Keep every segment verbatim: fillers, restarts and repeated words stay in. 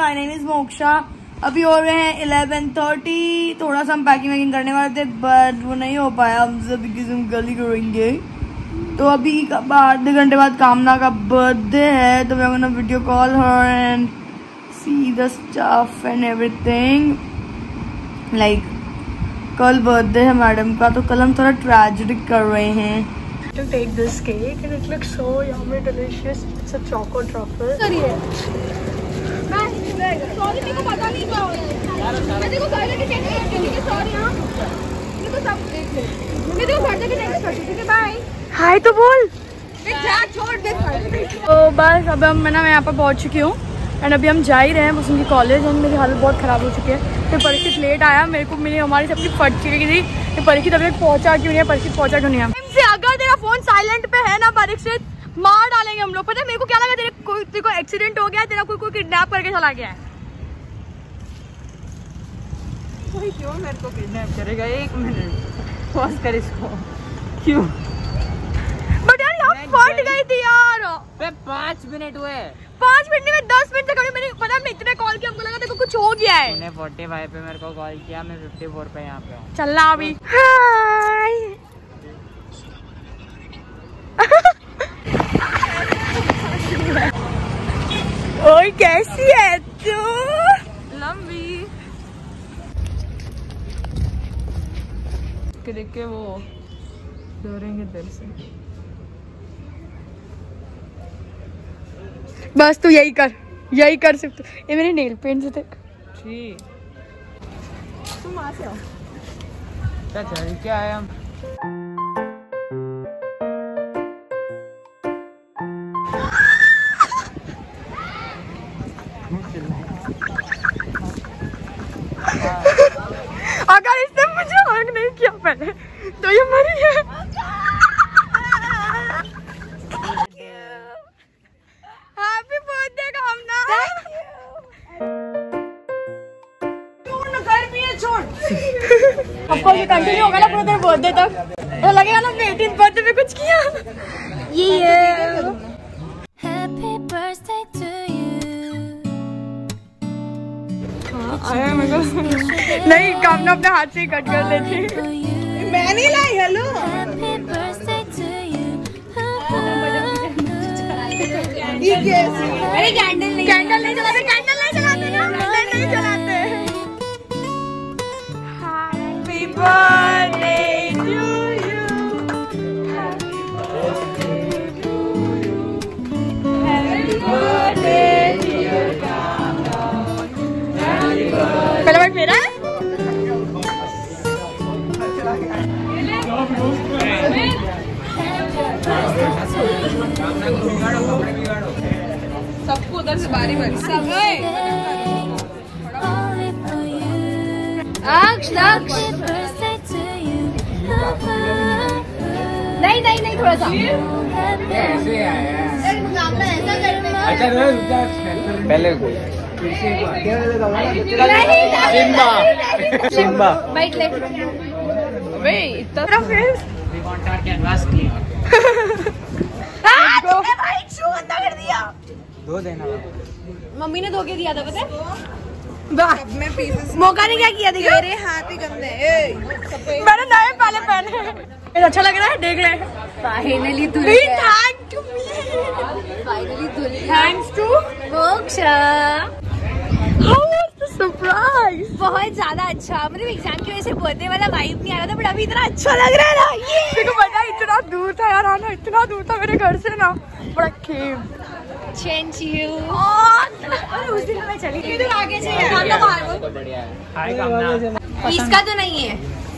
My name is moksha. अभी हो रहे हैं इलेवन थर्टी। थोड़ा सा हम पैकिंग वैकिंग करने वाले थे बट वो नहीं हो पाया हमसे बिकॉज हम गली करेंगे। तो अभी आधे घंटे बाद कामना का बर्थडे है तो we are gonna video call her and see the stuff and everything. Like कल बर्थडे है मैडम का तो कल हम थोड़ा ट्रेजेडिक कर रहे हैं। To take this cake and it looks so yummy, delicious. It's a choco truffle. Sorry है मैं सॉरी मेरे को पता नहीं क्या हो रहा है। मैं देखो घर जाके टेक्स्ट करती हूँ। ठीक है सॉरी। हाँ मेरे को सब देख ले। मैं देखो घर जाके टेक्स्ट करती हूँ। ठीक है बाय। हाय तो बोल। जा छोड़ दे। तो बस अब हम मैं ना मैं यहाँ पर पहुँच चुकी हूँ एंड अभी हम जा ही रहे हैं बस उनकी कॉलेज एंड मेरी हालत बहुत ख़राब हो चुकी है। तो परीक्षित लेट आया मेरे को मिली हमारी सबकी फट चुकी थी कि परीक्षित अभी तक पहुँचा क्यों नहीं है परीक्षित पहुँचा क्यों नहीं है। अगर तेरा फोन साइलेंट पे है ना परीक्षित मार डालेंगे हम लोग। पता है मेरे को क्या लगा तेरे कोई तेरे को एक्सीडेंट हो गया तेरा कोई कोई किडनैप करके चला गया है। कोई क्यों मेरे को किडनैप करेगा? एक मिनट पॉज कर इसको। क्यों? बट यार यहाँ फट गई थी यार। पाँच मिनट हुए। पाँच मिनट में दस मिनट तक मैंने पता मैं इतने कॉल किया हमको लगा तेरे को कुछ हो गया है। तूने पैंतालीस पे मेरे को कॉल किया मैं चौवन पे यहाँ पे हूँ। चलना अभी। हाय ओए कैसी है तू? लंबी के देख के वो डरेंगे तेरे से। बस तू यही कर यही कर सकते। ये मेरे नेल पेंट से देख। ठीक तुम आ से आओ। क्या चल क्या है हम अगर इसने मुझे हक नहीं किया पहले तो ये मरी है। हैप्पी बर्थडे कामना। घर भी है छोड़। आपको ये कंटिन्यू होगा ना पूरा तेरे बर्थडे तक तो लगेगा ना मैं एटीन बर्थडे पे कुछ किया। ये है हैप्पी बर्थडे टू आया मेरे को नहीं कामना अपने हाथ से ही कट कर लेती। मैं नहीं लाई। हेलो ये कैसे? अरे कैंडल नहीं कैंडल नहीं जलाते कैंडल नहीं जलाते ना कैंडल नहीं जलाते। Happy birthday to you happy birthday to you happy birthday dear Kamna. पहला बार मेरा है। सबको उधर से बारी बारी सब अक्ष अक्ष नहीं नहीं नहीं थोड़ा सा अच्छा पहले सिम्बा सिम्बा बाइक ले वे इतना face we want our canvas clean. Bike shoe अंदर कर दिया। दो देना मम्मी ने धो के दिया था पता है। मौका ने क्या किया देखा मेरे हाथ ही गंदे हैं। मैंने नए पहले पहने अच्छा लग रहा है देख ले। फाइनली तू थैंक टू मी फाइनली तू thanks to Moksha. How was the surprise? बहुत ज्यादा अच्छा मतलब एग्जाम की वजह से बर्थडे वाला वाइब नहीं आ रहा था बट अभी इतना अच्छा लग रहा है ना। ये देखो पता है इतना दूर था यार आना इतना दूर था मेरे घर से ना बड़ा खेम चेंज यू और उस दिन मैं चली गई। इधर आगे से खाना बाहर वो बढ़िया है। हाय कामना इसका तो नहीं है।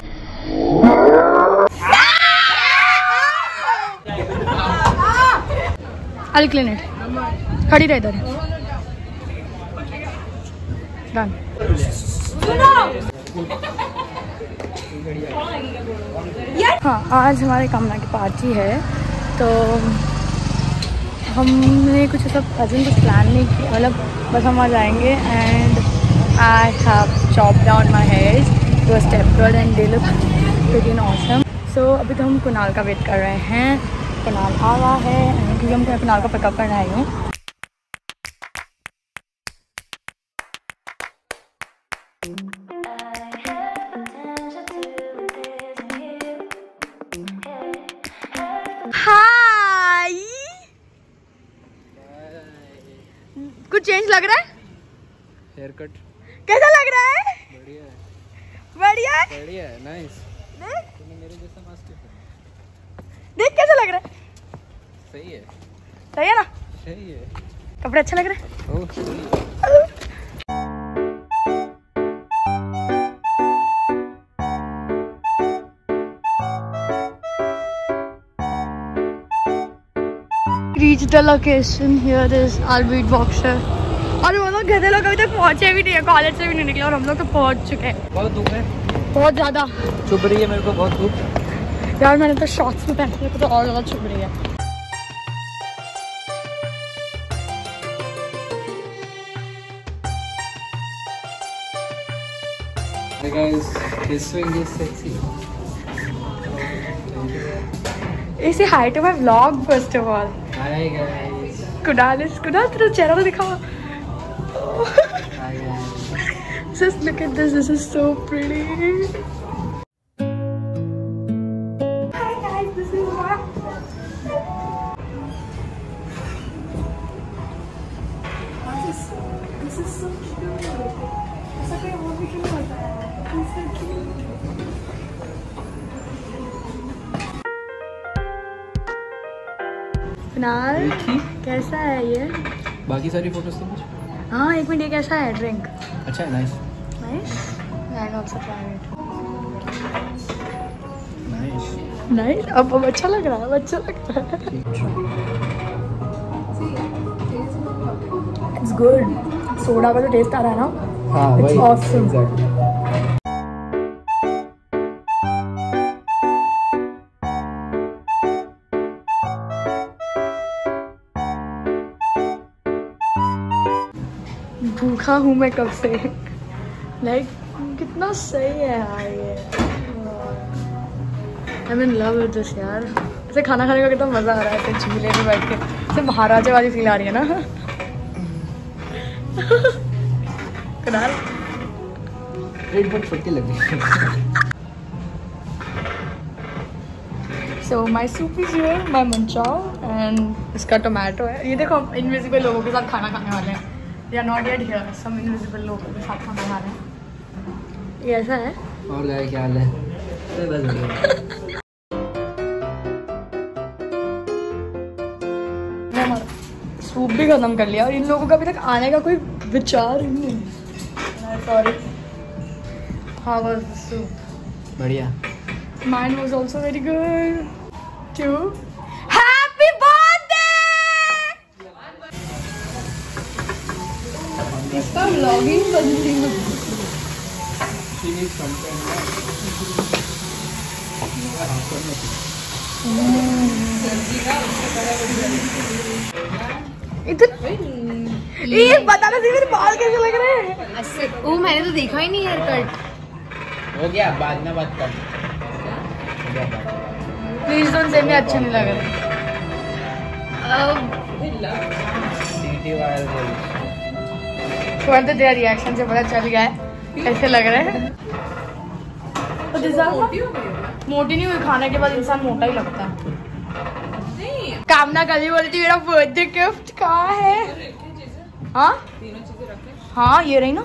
I clean it. खड़ी रह इधर। डन। हाँ आज हमारे कामना की पार्टी है तो हमने कुछ सब कजिन कुछ प्लान नहीं किया मतलब बस हम वहाँ जाएंगे and I have chopped down my hair to a step cut and they look pretty awesome. So अभी तो हम कुणाल का वेट कर रहे हैं। कुणाल आ रहा है क्योंकि हमको कुणाल का पिकअप करना आई हूँ। लग रहा है? हेयर कट कैसा लग रहा है? बढ़िया है, बढ़िया है, बढ़िया है, नाइस। देख तूने मेरे जैसा मास्क क्यों पहना? देख कैसा लग रहा है? सही है, सही है ना? सही है, कपड़े अच्छा लग रहा है? ओह सही है। Reach the location. Here is our beat boxer. और वो लोग गधे लोग अभी तक पहुंचे भी नहीं है, कॉलेज से भी नहीं निकले और हम लोग तो पहुंच चुके हैं। बहुत धूप है, बहुत ज्यादा चुभ रही है मेरे को बहुत धूप। यार मैंने तो शॉर्ट्स में पहने, मेरे को तो और ज्यादा चुभ रही है। Hey guys, this swing is sexy. Say hi to my vlog first of all. Hi guys. Kunal is Kunal तेरा चेहरा तो दिखा। Hi guys. Just look at this. This is so pretty. Hi guys, this is what. This is this is so cute. ऐसा कोई और भी क्यों होता है? It's so cute. कुणाल कैसा है ये? बाकी सारी फोटोज तो मुझे हाँ एक मिनट, ये कैसा है ड्रिंक? अच्छा है, nice nice. I also try it. Nice. Nice. अब अब अच्छा लग रहा है, अब अच्छा लग रहा है। It's good. सोडा का जो टेस्ट आ रहा है ना, हाँ It's वही awesome. एग्जैक्टली। भूखा हूँ मैं कब से। लाइक कितना सही है यार ये। I am in love with this यार। ऐसे खाना खाने का कितना मजा आ रहा है, ऐसे झूले पे बैठ के, ऐसे महाराजा वाली फील आ रही है ना। कुणाल रेड बहुत छोटी लग रही है। So my soup is here, my manchow and इसका टोमेटो है। ये देखो हम इनविजिबल लोगों के साथ खाना खाने वाले हैं। They are not yet here. Some invisible लोगों के साथ खाना खा रहे हैं। ये ऐसा है। और गाय क्या हाल है? बस बढ़िया। सूप भी खत्म कर लिया और इन लोगों का अभी तक आने का कोई विचार ही नहीं। Sorry. How was the soup? बढ़िया। Mine was also very good. Too. Happy birthday! इसका vlogging बंद नहीं होती। इधर ये बता रहा थी मेरे बाल कैसे लग रहे हैं। ओ मैंने तो देखा ही नहीं हेयर कट। हो गया, बाद में बात कर। प्लीज डोंट से, अच्छे नहीं लग रहे। तो तेरा रिएक्शन से पता चल गया है कैसे लग रहे हैं। मोटी नहीं हुई, खाने के बाद इंसान मोटा ही लगता है। कामना कभी बोली थी मेरा बर्थडे गिफ्ट कहाँ है? हाँ हाँ ये रही ना।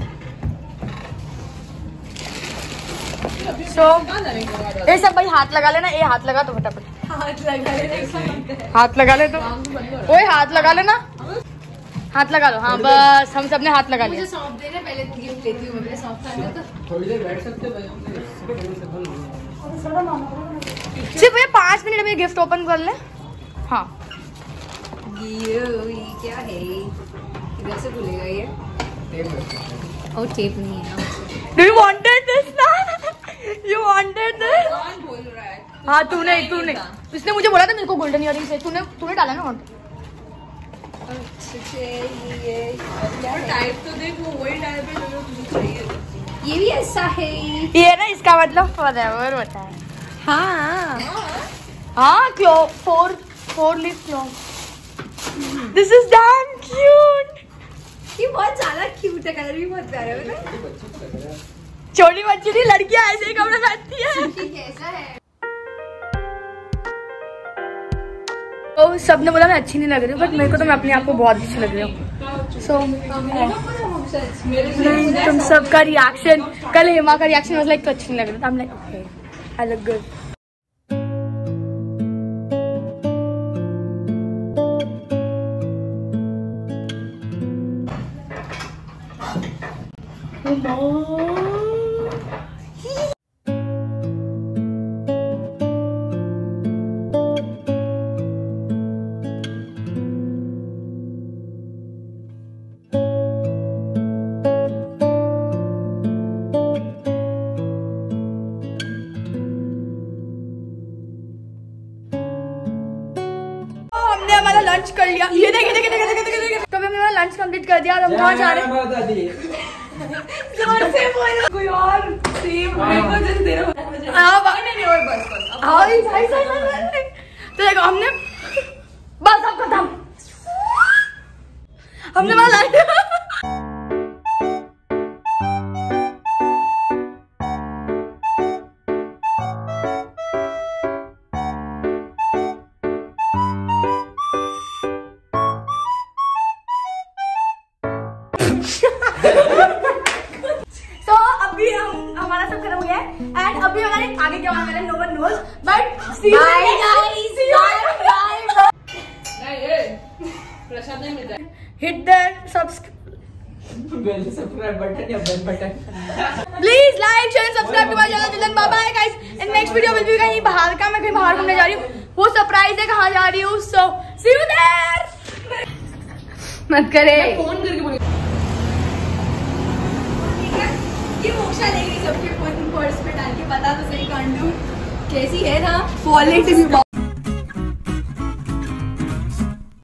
सो ये सब भाई हाथ लगा लेना। ये हाथ लगा तो फटाफट हाथ लगा लेना। हाथ लगा ले तो ओए हाथ लगा लेना। हाथ लगा लो। हाँ बस हम सब ने हाथ लगा लिया। सौंप देना, पहले गिफ्ट लेती हूँ मैं। सौंप खाने तो थोड़ी देर बैठ सकते हो। सिर्फ ये पाँच मिनट में गिफ्ट ओपन कर ले। हाँ ये ये क्या है? इधर से खुलेगा ये। और टेप नहीं है। Do you wanted this ना? You wanted this? कौन बोल रहा है? हाँ तूने तूने इसने मुझे बोला था मेरे को गोल्डन इयरिंग से। तूने तूने डाला ना। टाइप तो देख, वो वही टाइप है जो तुझे चाहिए। ये भी ऐसा है। ये ना इसका मतलब forever होता है। हाँ हाँ clover four four leaf clover. This is damn cute. ये बहुत ज्यादा क्यूट है, कलर भी बहुत प्यारा है ना। छोटी बच्ची नहीं, लड़कियां ऐसे ही कपड़े पहनती है। कैसा है? तो सबने बोला मैं अच्छी नहीं लग रही हूँ, बट मेरे को तो मैं अपने आप को बहुत अच्छी लग रही हूँ। सो सो तुम सबका रिएक्शन, कल हेमा का रिएक्शन वाज लाइक तो अच्छा नहीं लग रहा था। I'm like okay, I look good. हमारा लंच कर लिया, ये देखिए देखिए देखिए देखिए देखिए तो हमने हमारा लंच कंप्लीट कर दिया और हम कहाँ जा रहे हैं? जोर से बोलो कोई और सेम मेरे को जल्दी दे रहा हां नहीं नहीं और बस बस हां भाई भाई तो देखो हमने बस अब खत्म हमने हमारा लंच तो अभी हम हमारा सब खत्म हो गया है एंड अभी हमारे आगे क्या होने वाला है no one knows but see you guys bye bye प्रसाद नहीं मिलता hit the subscribe subscribe button या bell button please like share subscribe to my channel दिलन bye bye guys in next video will be कहीं बाहर का मैं कहीं बाहर घूमने जा रही हूँ वो सरप्राइज है कहाँ जा रही हूँ सो सी यू देयर मत करे फोन करके बोल ये मोक्षा ले गई सबके फोन पर्स पे डाल के पता तो सही कांडू कैसी है ना क्वालिटी भी